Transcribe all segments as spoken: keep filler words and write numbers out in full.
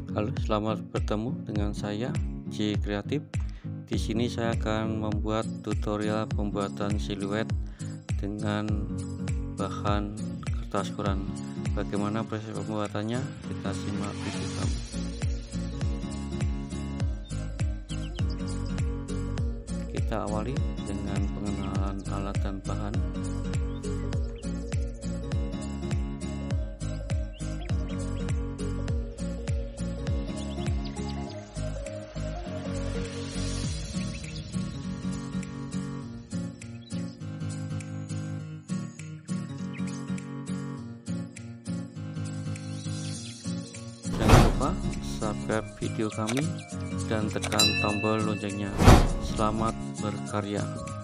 Halo, selamat bertemu dengan saya J Kreatif. Di sini saya akan membuat tutorial pembuatan siluet dengan bahan kertas koran. Bagaimana proses pembuatannya? Kita simak video kami. Kita awali dengan pengenalan alat dan bahan. Jangan lupa subscribe video kami dan tekan tombol loncengnya. Selamat berkarya.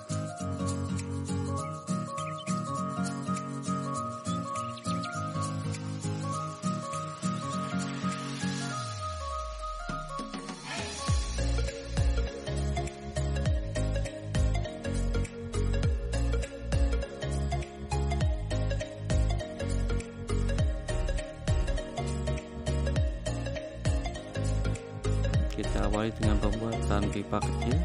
Kita awali dengan pembuatan pipa kecil.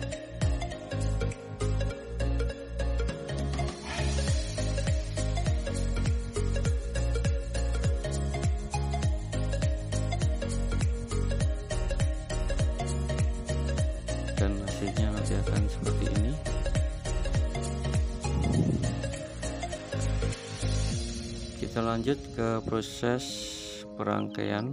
Dan hasilnya nanti akan seperti ini. Kita lanjut ke proses perangkaian.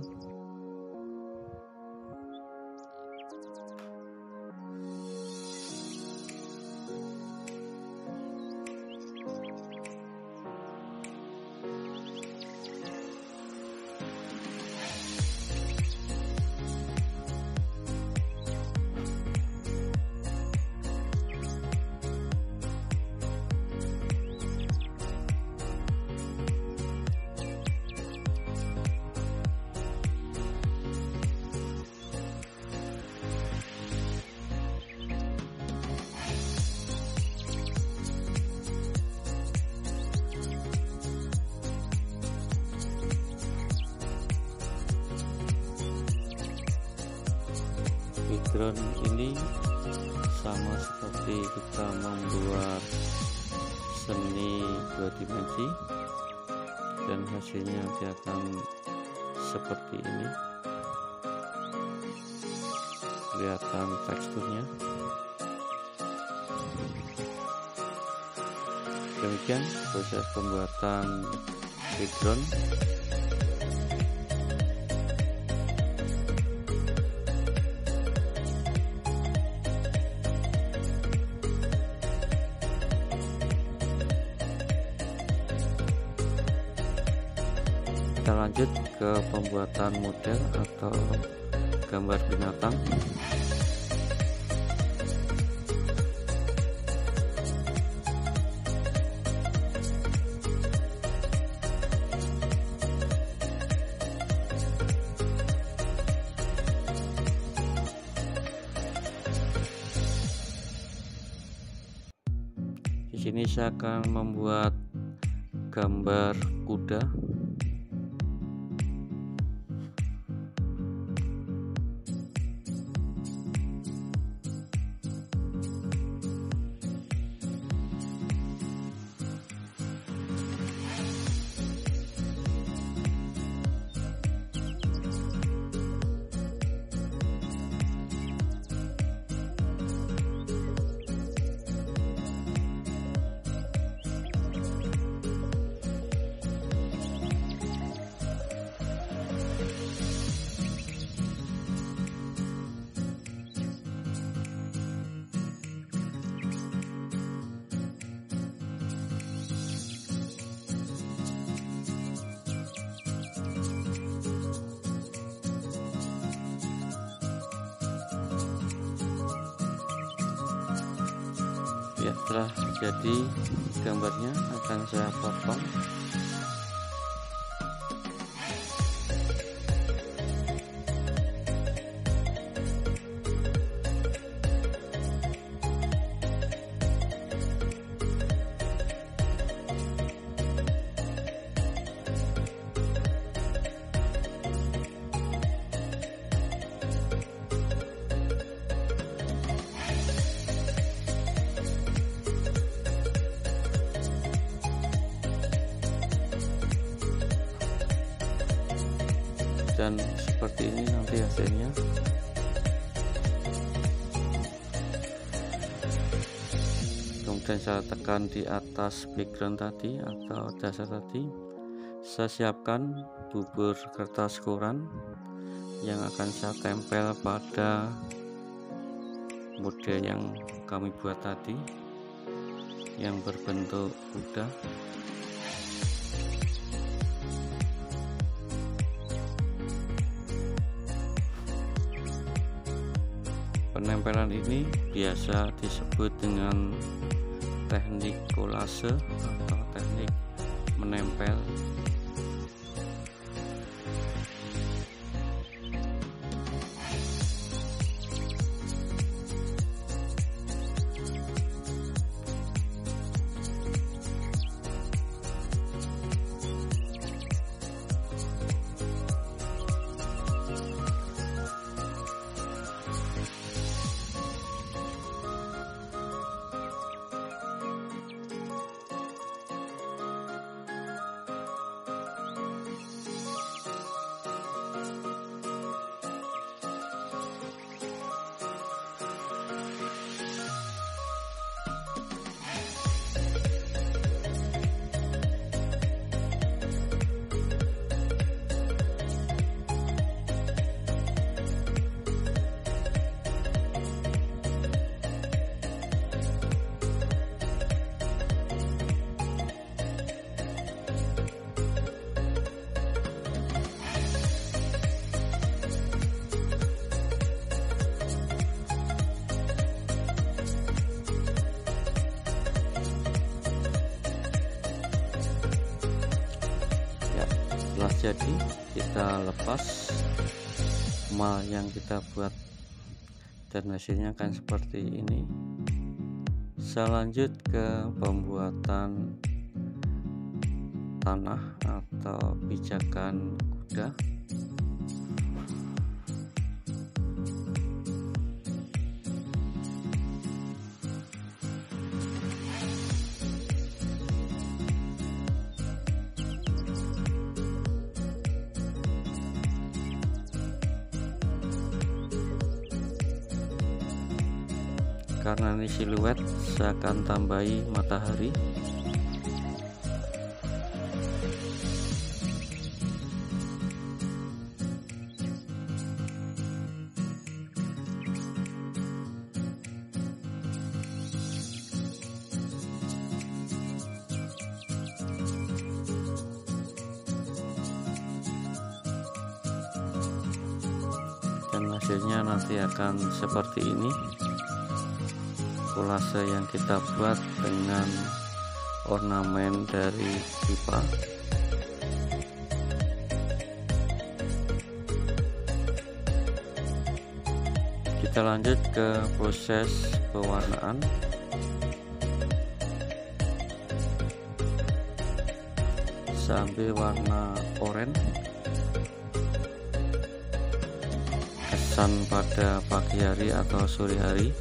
Background ini sama seperti kita membuat seni dua dimensi, dan hasilnya nanti akan seperti ini. Kelihatan teksturnya. Demikian proses pembuatan background. Kita lanjut ke pembuatan model atau gambar binatang. Di sini saya akan membuat gambar kuda. Ya, setelah jadi gambarnya akan saya potong. dan seperti ini nanti hasilnya. Kemudian saya tekan di atas background tadi atau dasar tadi, saya siapkan bubur kertas koran yang akan saya tempel pada model yang kami buat tadi yang berbentuk kuda. Penempelan ini biasa disebut dengan teknik kolase atau teknik menempel. Setelah jadi, kita lepas mal yang kita buat dan hasilnya akan seperti ini. Saya lanjut ke pembuatan tanah atau pijakan kuda. Karena ini siluet, saya akan tambahi matahari. Dan hasilnya nanti akan seperti ini. Kolase yang kita buat dengan ornamen dari pipa. Kita lanjut ke proses pewarnaan. Sambil warna oranye, kesan pada pagi hari atau sore hari.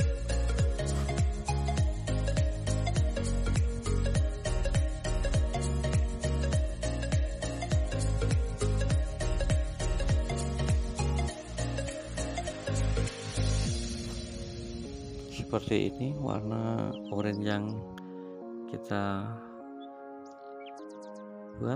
Seperti ini warna oranye yang kita buat.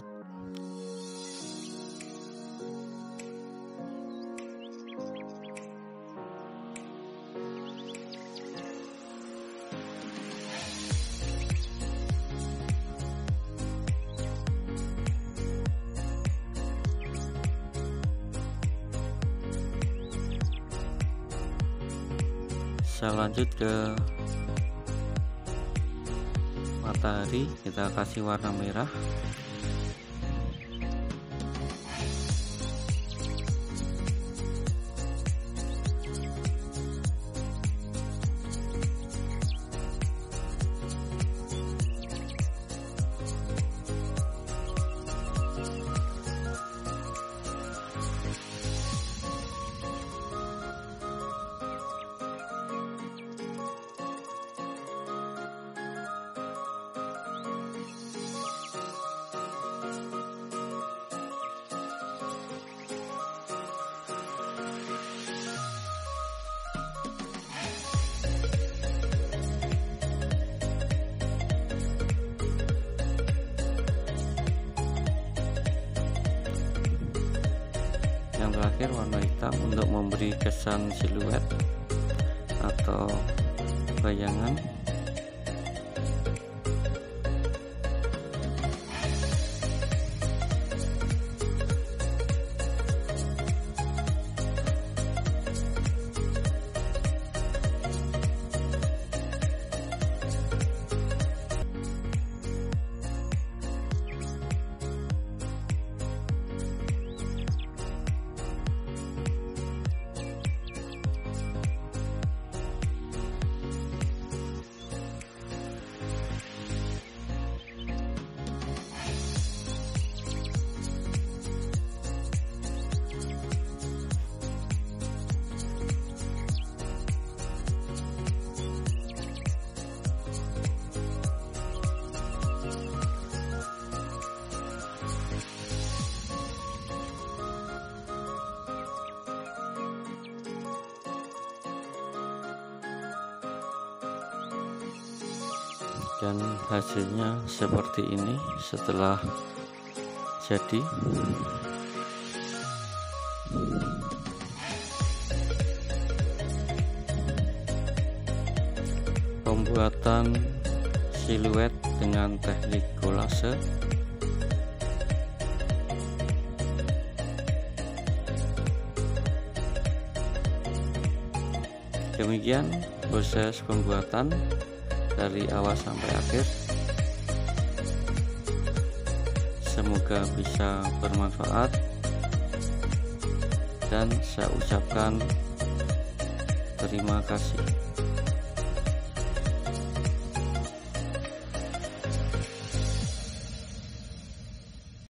Saya lanjut ke matahari, kita kasih warna merah. terakhir warna hitam untuk memberi kesan siluet atau bayangan. Dan hasilnya seperti ini setelah jadi. Pembuatan siluet dengan teknik kolase. Demikian proses pembuatan dari awal sampai akhir. Semoga bisa bermanfaat dan saya ucapkan terima kasih.